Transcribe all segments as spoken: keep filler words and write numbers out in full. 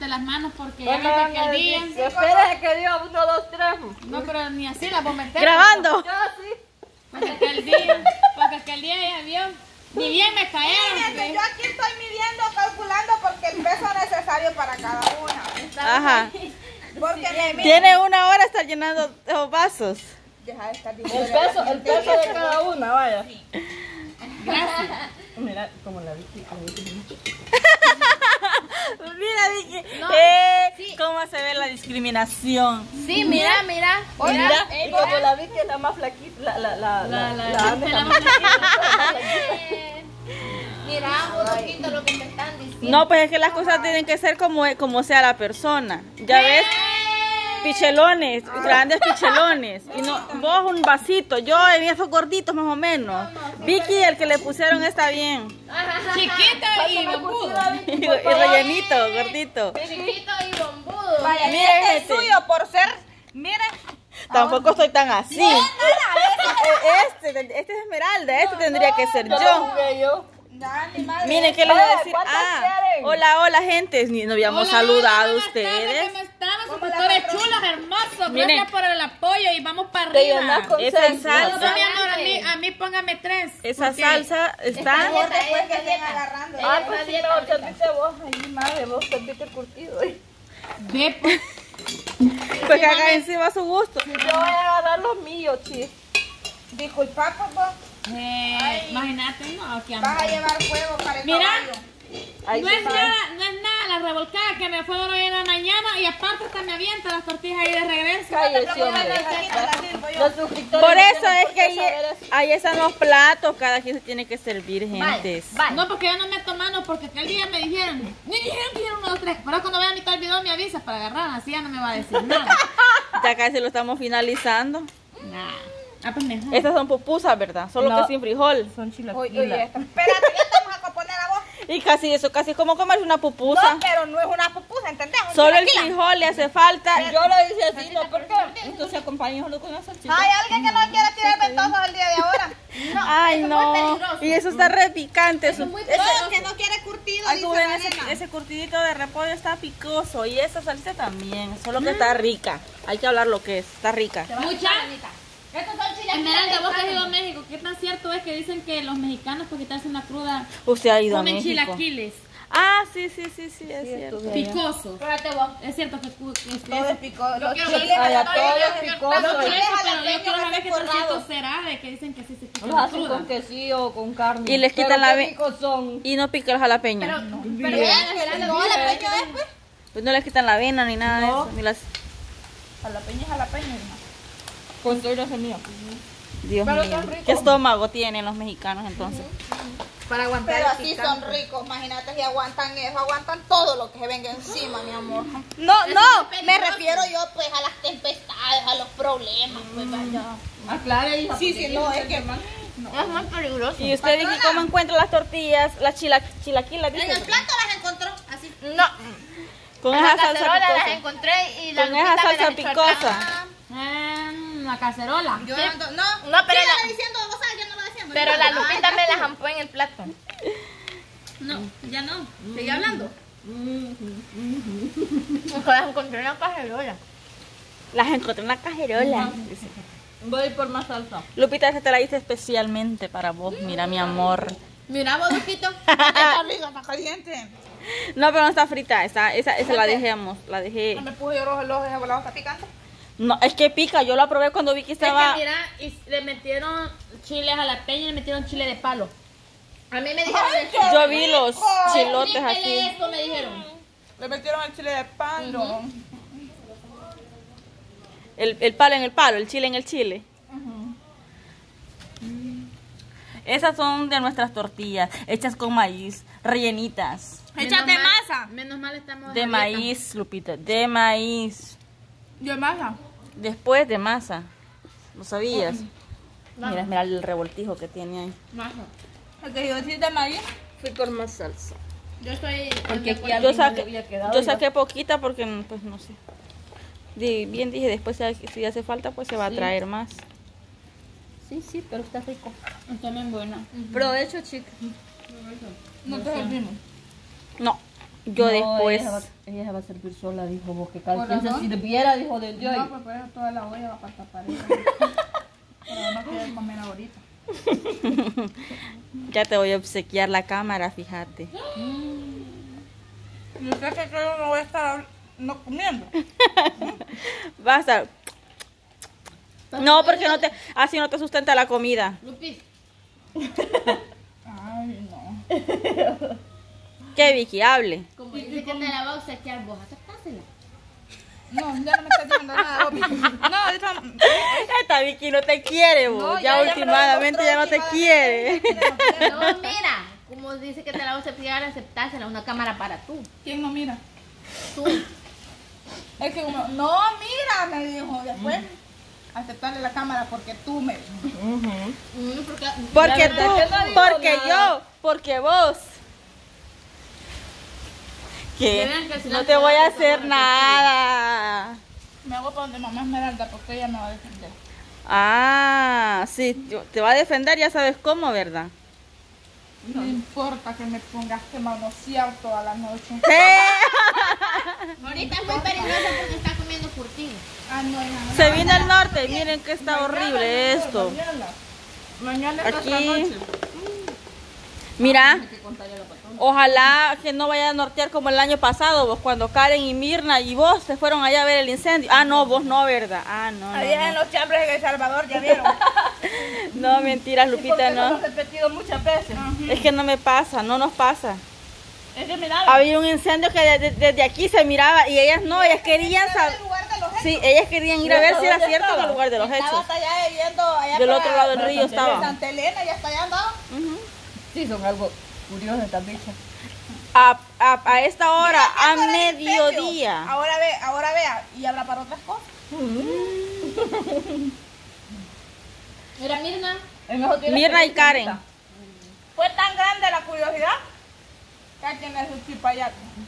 de las manos porque Bueno, ya ves que el día... sí, espera que dio uno, dos, tres. No, pero ni así la voy a meter. Grabando. Yo sí. Porque que el día, porque que el día ya vio, ni bien me cayeron. Miren, yo aquí estoy midiendo, calculando porque el peso necesario para cada una. Ajá. Porque me miren. Tiene una hora estar llenando los vasos. Deja de estar El diciendo. peso, el peso de cada una, vaya. Gracias. Mira, como la vi. Mira, Vicky. No, eh, sí. cómo se ve la discriminación. Sí, mira, mira. Mira. Y como la vi que es la más flaquita, la, la, la, la, la, la- Ande la jamás. Mira, un poquito lo que te están diciendo. No, pues es que las cosas tienen que ser como, como sea la persona. ¿Ya ves? Pichelones, grandes pichelones. Y no, vos un vasito, yo en esos gorditos más o menos. Vicky, el que le pusieron está bien. Chiquita y bombudo. Y, y rellenito, gordito. Chiquito y bombudo. Vaya, Miren, este es este. suyo por ser. Miren. Tampoco soy tan así. Eh, Este, este es Esmeralda, este tendría que ser Yo lo yo. jugué yo. Ya, ni madre. Miren, ¿qué les voy a Oye, decir? ¿cuántas Ah, quieren? hola, hola, gente. Ni nos habíamos Hola, saludado buenas tardes, ustedes. ¿Cómo están? ¿Cómo la Suscriptores patrona? chulos, hermosos. Miren. Gracias por el apoyo y vamos para Te llenas arriba. con Esa seis. salsa. No, mi amor, a mí, a mí póngame tres. Esa porque- salsa está. Mejor después que estén agarrando. Ah, pues sí, mejor serviste vos. Ay, madre, vos serviste curtido. Ve, pues. Pues que haga encima a su gusto. Yo voy a agarrar los míos, chis. Disculpa, pues vos. Eh, imagínate, no, que Vas a amor. llevar fuego para el Mira. caballo. Ahí No sí es sabe. nada, no es nada la revolcada que me fue hoy en la mañana y aparte hasta me avienta las tortillas ahí de regreso. Cállese, hombre. Los suscriptores Por eso tienen es por que qué ahí, saber eso. ahí están los platos. Cada quien se tiene que servir, gentes. No, porque yo no meto mano porque aquel día me dijeron, me dijeron que eran uno, dos, tres. Pero cuando vean mi tal video me avisas para agarrar, así ya no me va a decir nada. Ya casi lo estamos finalizando. Nah. Ah, pues mejor. Estas son pupusas, ¿verdad? Solo No. que sin frijol. Son Oye, chilaquiles. oye, esta- espérate, ya estamos a componer a vos. Y casi eso, casi como comerse una pupusa. No, pero no es una pupusa, ¿entendés? Un Solo el chilaquil. frijol le hace falta. Yo lo hice así, ¿no? ¿Por qué? Entonces acompañe solo con la salchicha. Hay alguien que no quiere tirar ventosas el día de ahora. Ay, no. Y eso está re picante. Su- Eso que no quiere curtido, Ay, dice tú ven, Vanessa. ese, ese curtidito de repollo está picoso. Y esa salsa también. Solo que está rica. Hay que hablar lo que es. Está rica. Mucha. Estos son chilaquiles. Esmeralda, vos que has ido a México, ¿qué tan cierto es que dicen que los mexicanos por quitarse una cruda Usted ha ido a comen México. chilaquiles Ah, sí, sí, sí, sí, es cierto. picosos? Espérate vos. Es cierto que, cu- que es Todo es eso. picoso. Los quiero chiles ver- Ay, a a la todos torre, los picosos. No, por chiles eso, pero yo jalapeños quiero saber qué tan forrados. cierto será de que dicen que sí se quitan Los la hacen cruda. con quesillo o con carne. Y les quitan Pero la qué ve- ricos son. Y no pica el jalapeño. Pero, pero Bien, vean, Esmeralda, no, mira, la peña es, pues. Pues no les quitan la avena ni nada de No. eso. Ni las... Jalapeño, jalapeño. Con todo ese mío. Dios Pero mío. son ricos. ¿Qué estómago tienen los mexicanos entonces? Para aguantar Pero el así picante. son ricos, imagínate si aguantan eso, aguantan todo lo que se venga encima, mi amor. No, Eso no, es me peligroso. refiero. refiero yo pues a las tempestades, a los problemas, pues vaya. Aclare, hija. Sí, sí, no, es que. Es muy peligroso. ¿Y usted, Vicky, cómo encuentra las tortillas? Las chila, chilaquilas, En dice. el plato las encontró así. No. Con En esa la salsa cacerola las picosa. encontré y la Con esa Lupita me salsa las echó al picosa. plato. En la cacerola. Yo Sí. ando- no, No, pero sígale la- diciendo, vos sabes que no lo decíamos. Pero la Lupita me las ampó en el plato. No, ya no. Sigue hablando. Las encontré en la cacerola. Las encontré en una cajerola. Dice. Voy a ir por más salsa. Lupita, esta te la hice especialmente para vos. Mira, mi amor. Mira, vos, Lupito. Está rica, está caliente. No, pero no está frita. Esa, esa, esa la dejamos. La dejé. No me puse yo los ojos de volado, está picante. No, es que pica. Yo la probé cuando Vicky Es que estaba. mira, y le metieron chile jalapeño y le metieron chile de palo. A mí me dijeron Ay, eso. qué Yo vi los rico. chilotes Explíquele así. esto, me dijeron. Le metieron el chile de palo. El, el palo en el palo, el chile en el chile. Esas son de nuestras tortillas, hechas con maíz, rellenitas. Hechas de Menos mal- masa. Menos mal estamos De a dieta. maíz, Lupita, de maíz. De masa. Después de masa. ¿Lo sabías? Mira, mira el revoltijo que tiene ahí. Masa. El que yo decía de maíz. Fui por más salsa. Yo estoy. Porque aquí Yo, alguien no le saqué, había quedado. yo saqué poquita porque, pues no sé. Di- bien dije, después si si hace falta, pues se va a traer más. Sí, sí, pero está rico. Está bien buena. Provecho, chica. No te servimos. No, Yo No, después. Ella, va- ella se va a servir sola, dijo vos. Que Por cada quien se razón. sirviera, dijo de Dios. No, pues por eso toda la olla va para tapar eso. Pero no quiero comer ahorita. Ya te voy a obsequiar la cámara, fíjate. ¿Y usted cree que yo no voy a estar no comiendo? Va a estar. No, porque no te, así no te sustenta la comida. Lupi, Ay, no. Que Vicky hable. como dice que te la va a obsequiar vos, aceptásela. No, ya no me está diciendo nada, Obi. No, ahorita... Esta Vicky no te quiere, vos. No, ya, ya, ya me lo últimamente ya no te demostró, quiere. No, mira, como dice que te la va a obsequiar, aceptásela, una cámara para tú. ¿Quién no mira? Tú. Es que como, no, mira, me dijo. Después, aceptarle la cámara porque tú me dijo. Mm, porque, Porque La tú, verdad que no digo porque nada. yo, porque vos. Que Verán que si no la te voy a cámara hacer te nada. Me hago para donde mamá Esmeralda porque ella me va a defender. Ah, sí, yo- te va a defender, ya sabes cómo, ¿verdad? No importa que me pongas que manosear toda la noche. ¡Eh! ahorita es muy peligroso porque está comiendo furtivo. Ah, no, hija, Se viene al norte, miren que está horrible esto. Mañana. Mañana es hasta Aquí. noche. Mira, ojalá que no vaya a nortear como el año pasado, vos, cuando Karen y Mirna y vos se fueron allá a ver el incendio. Ah, no, vos no, ¿verdad? Ah, no, no, Allá en no. los chambres en El Salvador, ya vieron. No, mentiras, Lupita, Lo no. hemos repetido muchas veces. Es que no me pasa, no nos pasa. Es que mira, Había un incendio que desde, desde aquí se miraba y ellas no, ellas querían saber. el lugar de los hechos. Sí, ellas querían ir a ver si era ¿Dónde cierto en estaba? el lugar de los Estaba hechos. hasta allá viendo allá Del para- otro lado del para río Santa Elena. estaba. Santa Elena y hasta allá andaba. Sí, son algo curioso estas bichas. A, a, a esta hora, Mira, a esto era el incendio. mediodía. Ahora ve, ahora vea, y habla para otras cosas. Mira, Mirna, En eso tiene Mirna y experiencia, Karen. Fue tan grande la curiosidad que a quien le su chipa allá.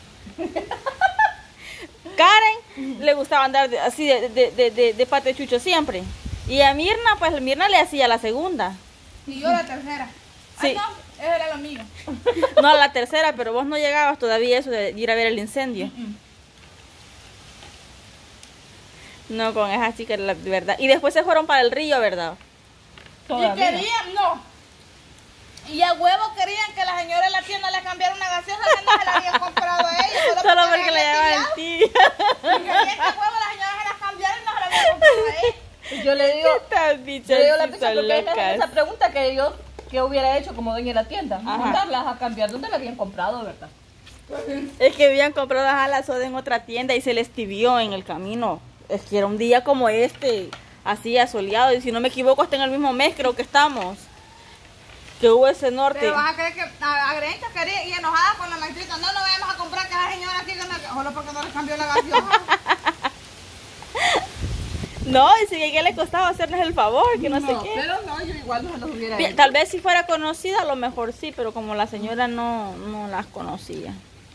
Karen le gustaba andar de- así de, de, de, de, de patechucho siempre. Y a Mirna, pues Mirna le hacía la segunda. Y yo la tercera. Sí. Ay, no, eso era lo mío. No a la tercera, pero vos no llegabas todavía a eso de ir a ver el incendio. No, con esa chica, la de verdad. Y después se fueron para el río, ¿verdad? Y Todavía. querían, no. Y a huevo querían que la señora de la tienda le cambiara una gaseosa que no se la habían comprado a ellos. Solo porque le llevaba el tío. Y querían que a huevo la señora se la cambiara y no se la habían comprado a ellos. Y yo le digo, Estas bichas yo le digo a la sí bicha, son porque ella me hace locas. esa pregunta que yo que hubiera hecho como dueña de la tienda. Ajá. Mandarlas a cambiar donde la habían comprado, ¿verdad? Es que habían comprado a la soda en otra tienda y se les tibió en el camino. Es que era un día como este, así asoleado. Y si no me equivoco, está en el mismo mes, creo que estamos. Que hubo ese norte. Pero vas a creer que a, a Grencha quería y enojada con la maestrita. No, no vayamos a comprar que la señora aquí que me... Solo porque no le cambió la gaseosa. No, y si a ella le costaba hacerles el favor, que no, sé qué. Pero no, yo igual no se los hubiera Bien, hecho. tal vez si fuera conocida, a lo mejor sí, pero como la señora no, no las conocía.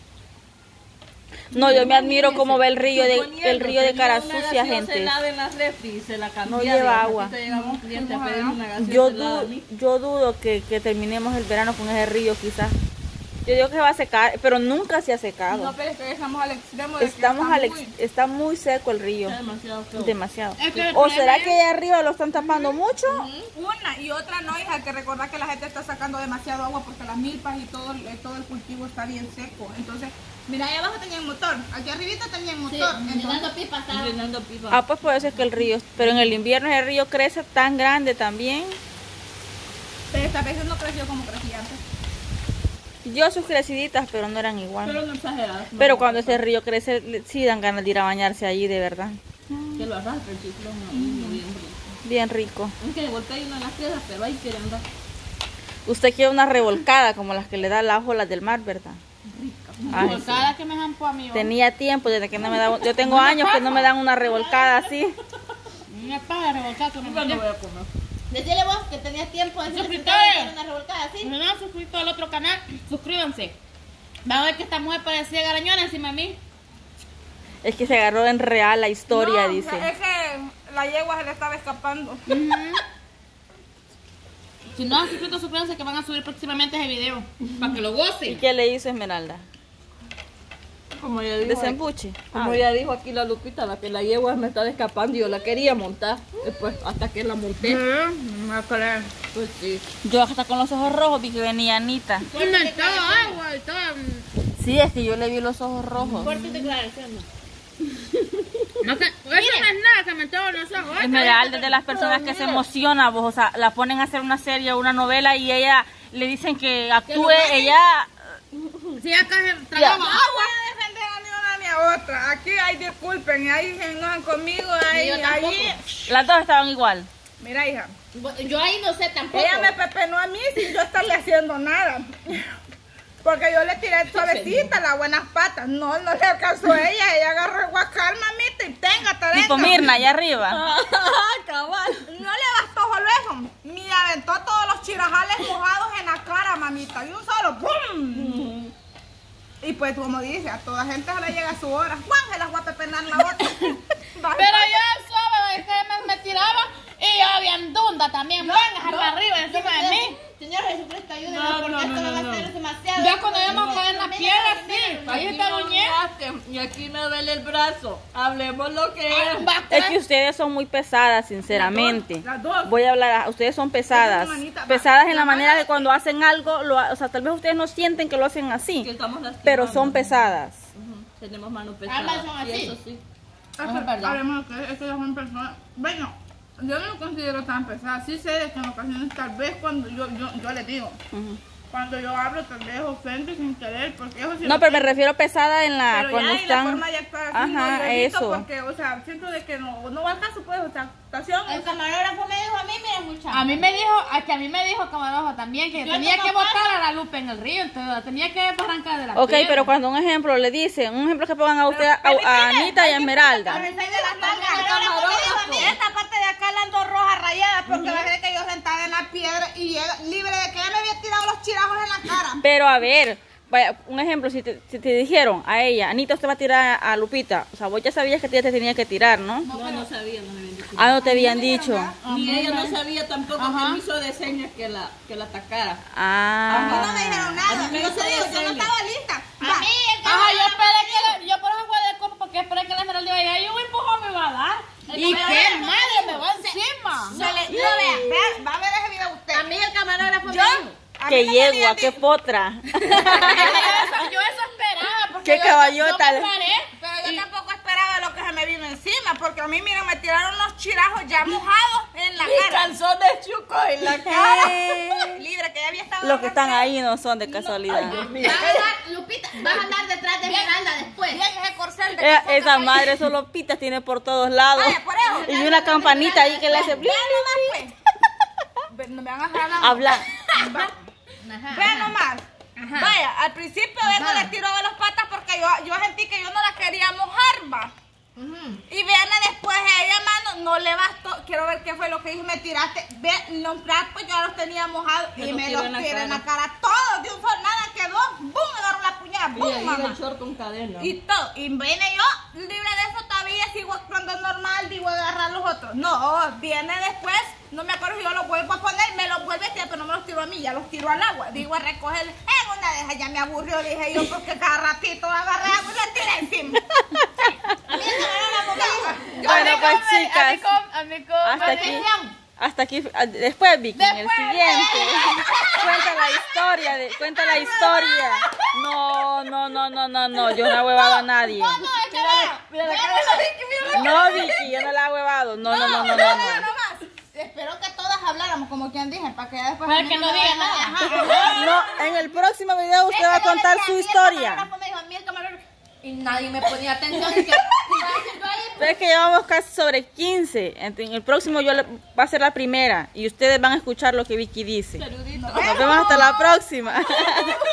No, yo me admiro cómo ve el río de, el río de cara sucia, gente. Se lava en la refri y se la cambia. No lleva agua. Ahorita llegamos clientes a pedir una gaseosa Yo, helada a du- mí. yo dudo que, que terminemos el verano con ese río, quizás. Yo digo que va a secar, pero nunca se ha secado. No, pero es que estamos al extremo de Estamos que al está ex- muy... está muy seco el río. Está demasiado feo. Demasiado. Es que el ¿O problema será es- que allá arriba lo están tapando mucho? Una y otra no, hija, hay que recordar que la gente está sacando demasiado agua porque las milpas y todo, el- todo el cultivo está bien seco. Entonces, mira, ahí abajo tenían motor, aquí arribita tenían motor. sí, entonces, llenando pipas, ¿sabes? Llenando pipa. Ah, pues por eso es que el río, pero en el invierno el río crece tan grande también. pero esta vez no creció como crecía antes. Yo sus creciditas, pero no eran igual. Pero no exageradas. Pero no, cuando ese río crece, le- sí dan ganas de ir a bañarse allí, de verdad. Que lo arrastre el ciclón, no, no, bien rico. Bien rico. Aunque golpea una de las piedras, pero ahí quiere andar. Usted quiere una revolcada como las que le da las olas del mar, ¿verdad? Ay, sí. Cada que me jampó a mí. Tenía tiempo desde que no me da, yo tengo años que no me dan una revolcada así. Una paja revolcada que me Nunca mandé. lo voy a comer. Decirle vos que tenías tiempo de decirle que Suscriptores. estaba haciendo una revolcada así. Si no han suscrito al otro canal, suscríbanse. Van a ver que esta mujer parecía garañona encima de mí. Es que se agarró en real la historia, No, dice. Es que la yegua se le estaba escapando. Si no han suscrito, suscríbanse que van a subir próximamente ese video. Para que lo ¿Y gocen. qué le hizo Esmeralda? como ya dijo, Desembuche. como ya dijo aquí la Lupita, la que la yegua me estaba escapando y yo la quería montar. Después, hasta que la monté. No me creer. Pues sí. Yo hasta con los ojos rojos vi que venía Anita. Comentaba agua y todo. Sí, es que yo le vi los ojos rojos. Fuerte declaración, ¿no? No te, eso no es nada, se me estaban los ojos. Esmeralda es de las personas que se emociona, vos, o sea, la ponen a hacer una serie o una novela y ella le dicen que actúe, ella... Si acá se No trabaja. voy a defender a ni una ni a otra. Aquí hay disculpen, ahí se enojan conmigo, ahí, Yo tampoco. ahí. Las dos estaban igual. Mira, hija, Yo ahí no sé tampoco. ella me pepenó a mí sin yo estarle haciendo nada. Porque yo le tiré suavecita las buenas patas. No, no le alcanzó a ella. Ella agarró el guacal, mamita, y téngate dentro. Tipo Mirna, allá arriba. Cabal. No le bastó solo eso. Me aventó todos los chirajales mojados en la cara, mamita. Y un solo ¡pum! Y pues, como dice, a toda gente se le llega su hora. Juan se las voy a pepenar la otra. Pero yo suave, es que me, me tiraba y yo bien dunda también. Venga, no, arriba, encima de mí. Señor Jesucristo, ayúdame No, porque no, esto no, me va no, a hacer no. demasiado. Ya cuando íbamos a caer en la piedra, sí. Ahí Aquí está me Doñé. olvidaste, y aquí me duele el brazo. Hablemos lo que es. Es que ustedes son muy pesadas, sinceramente. Las dos, las dos. Voy a hablar, a- ustedes son pesadas. Esa manita, va. Pesadas en la manera de cuando hacen algo, lo ha- o sea, tal vez ustedes no sienten que lo hacen Que así, estamos lastimando. pero son pesadas. Ujú, tenemos manos Ambas pesadas. son Y así. eso sí. Es que, hablemos que es que ellas son personas. Bueno, yo no me considero tan pesada. Sí sé de que en ocasiones, tal vez cuando yo, yo, yo les digo, Ujú. cuando yo hablo, tal vez ofendo sin querer, porque eso sí. No, pero me refiero pesada en la Pero cuando ya en la están. forma de actuar así, no, Ajá, yo evito eso. porque, o sea, siento de que no, no va al caso, pues, o sea, actuación. El camarógrafo me dijo a mí, mira muchacha. A mí me dijo, a que a mí me dijo camarojo también que Yo tenía tengo que pasa. botar a la Lupe en el río, entonces la tenía que arrancar de la Ok, piedra. pero cuando un ejemplo le dicen, un ejemplo que pongan a usted, a, a Anita y a Esmeralda. A mí me de las El nalgas. camarógrafo me dijo a mí. Esta parte de acá la ando roja rayada porque la gente que yo sentada en la piedra y llega libre de que ella me había tirado los chirajos en la cara. Pero a ver, vaya, un ejemplo, si te, si te dijeron a ella, Anita, usted va a tirar a Lupita, o sea, vos ya sabías que ella te tenía que tirar, ¿no? No, no sabía, no me habían dicho. Ah, no te habían dicho. Ni ella no sabía tampoco que me hizo de señas que la, que la atacara. Ah. No me dijeron A nada. mí me Yo hizo te digo, yo no señas. estaba lista. A mí el Ajá, yo camarógrafo esperé me que dijo. la, yo por eso fue de copa porque esperé que la Esmeralda iba a llegar y un empujón me iba a dar. El ¿Y qué camarógrafo madre me me dijo. va encima? Se le, no, vea, vea, va a ver ese video usted. A mí el camarógrafo me Yo, dijo. a mí Qué no me yegua, habían qué dicho- potra. yo, eso, yo eso esperaba porque Qué yo, caballota. yo me paré. Pero yo tampoco esperaba lo que se me vino encima, porque a mí, miren, me tiraron los chirajos ya mojados en la Y cara. calzón de chuco en la cara. Libre, que ya había estado. Los que están ahí no son de casualidad. Vas a andar, Lupita, vas a andar detrás de Esmeralda después. Bien, ese corcel de Eh, calzón esa que madre solo pitas tiene por todos lados. Vaya, por eso. Y una campanita ahí que le hace bling, Vean bling, nomás, pues. Ve- No me van a jalar. bling. Habla. Ajá, Vean ajá. nomás. Vaya, al principio vengo les tiro de las patas porque yo, yo sentí que yo no la quería mojar, va. Y viene después ella, mano, no le bastó. Quiero ver qué fue lo que hizo, me tiraste. Ve, los trapos yo los tenía mojados y Me los me tiró los en la tiré en la cara. cara. Todos de un solo, nada quedó. ¡Bum! Agarró la puñada. Y ¡Bum, ahí mamá! el short con cadena. Y todo. Y viene yo, libre de eso, todavía sigo actuando normal, digo agarrar los otros. No, viene después, no me acuerdo si yo los vuelvo a poner, me los vuelve a tirar, pero no me los tiro a mí, ya los tiro al agua. Digo a recoger, en una de esas ya me aburrió, dije yo, porque cada ratito agarré agua y la tiré encima. A mí el camarógrafo me dijo, yo Bueno, me- pues A mí chicas, con, a mí con hasta aquí, hasta aquí, después Vicky, en el siguiente, cuenta la historia, de, cuenta la historia. No, no, no, no, no, no, yo no he huevado a nadie. Mira la cara de la Vicky, mira la No, Vicky, yo no la he huevado. No, no, no, no, no, Mira no. nomás. Espero que todas habláramos como quien dije, para que después... Para a mí que no me diga vayan a- nada. Ajá, ajá. No, en el próximo video usted va a contar su historia. Me dijo a mí el camarógrafo. Y nadie me ponía atención. Y que, yo ahí, Pero es que llevamos casi sobre quince. En en el próximo yo le, va a ser la primera. Y ustedes van a escuchar lo que Vicky dice. saludito. Nos vemos hasta la próxima.